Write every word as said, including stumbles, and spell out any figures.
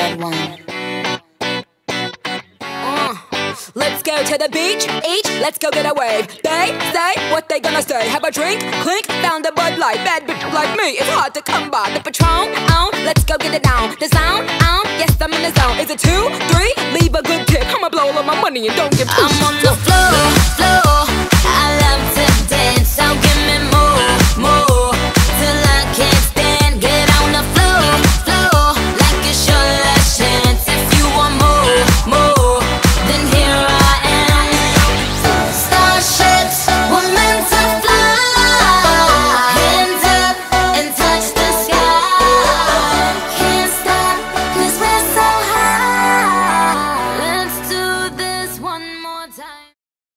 bad one. Uh, let's go to the beach, each, let's go get a wave. They say what they gonna say. Have a drink, clink, found a Bud Light. Bad bitch like me, it's hard to come by. The Patron, on, let's go get it down. The sound, on, yes I'm in the zone. Is it two, three? Leave a good tip. I'ma blow all of my money and don't give two I'm on the floor, floor.